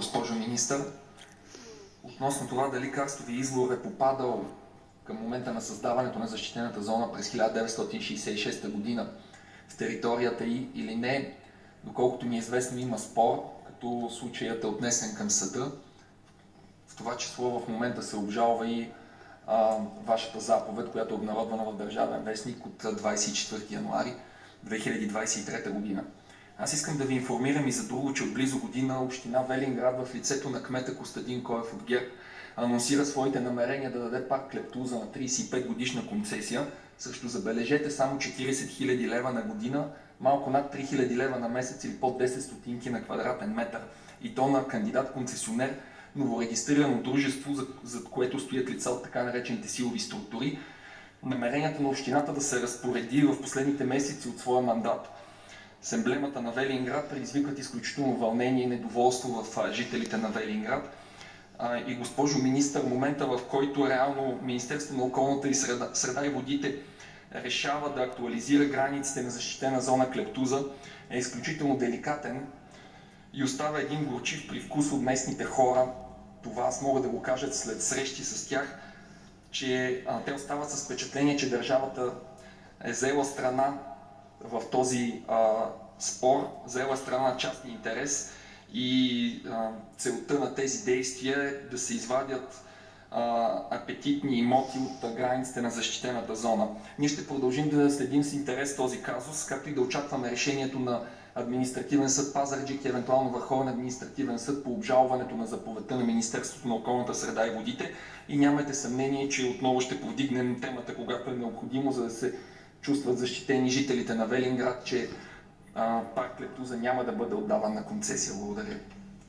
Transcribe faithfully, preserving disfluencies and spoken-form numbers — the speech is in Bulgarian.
госпожо министър. Относно това дали карстови извор е попадал към момента на създаването на защитената зона през хиляда деветстотин шейсет и шеста година в територията й или не, доколкото ми е известно, има спор, като случаят е отнесен към съда. В това число в момента се обжалва и а, вашата заповед, която е обнародвана в Държавен вестник от двадесет и четвърти януари две хиляди двадесет и трета година. Аз искам да ви информирам и за друго, че от близо година община Велинград в лицето на кмета Костадин Коев от ГЕРБ анонсира своите намерения да даде парк Клептуза на тридесет и пет годишна концесия срещу, забележете, само четиридесет хиляди лева на година, малко над три хиляди лева на месец или под десет стотинки на квадратен метър. И то на кандидат-концесионер, новорегистрирано дружество, за, за което стоят лица от така наречените силови структури. Намеренията на общината да се разпореди в последните месеци от своя мандат с емблемата на Велинград предизвикват изключително вълнение и недоволство в жителите на Велинград. И госпожо министър, момента, в който реално Министерството на околната и среда, среда и водите решава да актуализира границите на защитена зона Клептуза, е изключително деликатен и остава един горчив привкус от местните хора. Това аз мога да го кажа след срещи с тях, че а, те остават с впечатление, че държавата е взела страна в този а, спор, взела страна на частния интерес и а, целта на тези действия е да се извадят а, апетитни имоти от границите на защитената зона. Ние ще продължим да следим с интерес този казус, както и да очакваме решението на Административен съд Пазарджик и евентуално Върховен административен съд по обжалването на заповедта на Министерството на околната среда и водите. И нямате съмнение, че отново ще повдигнем темата, когато е необходимо, за да се чувстват защитени жителите на Велинград, че а, парк Клептуза няма да бъде отдаван на концесия. Благодаря.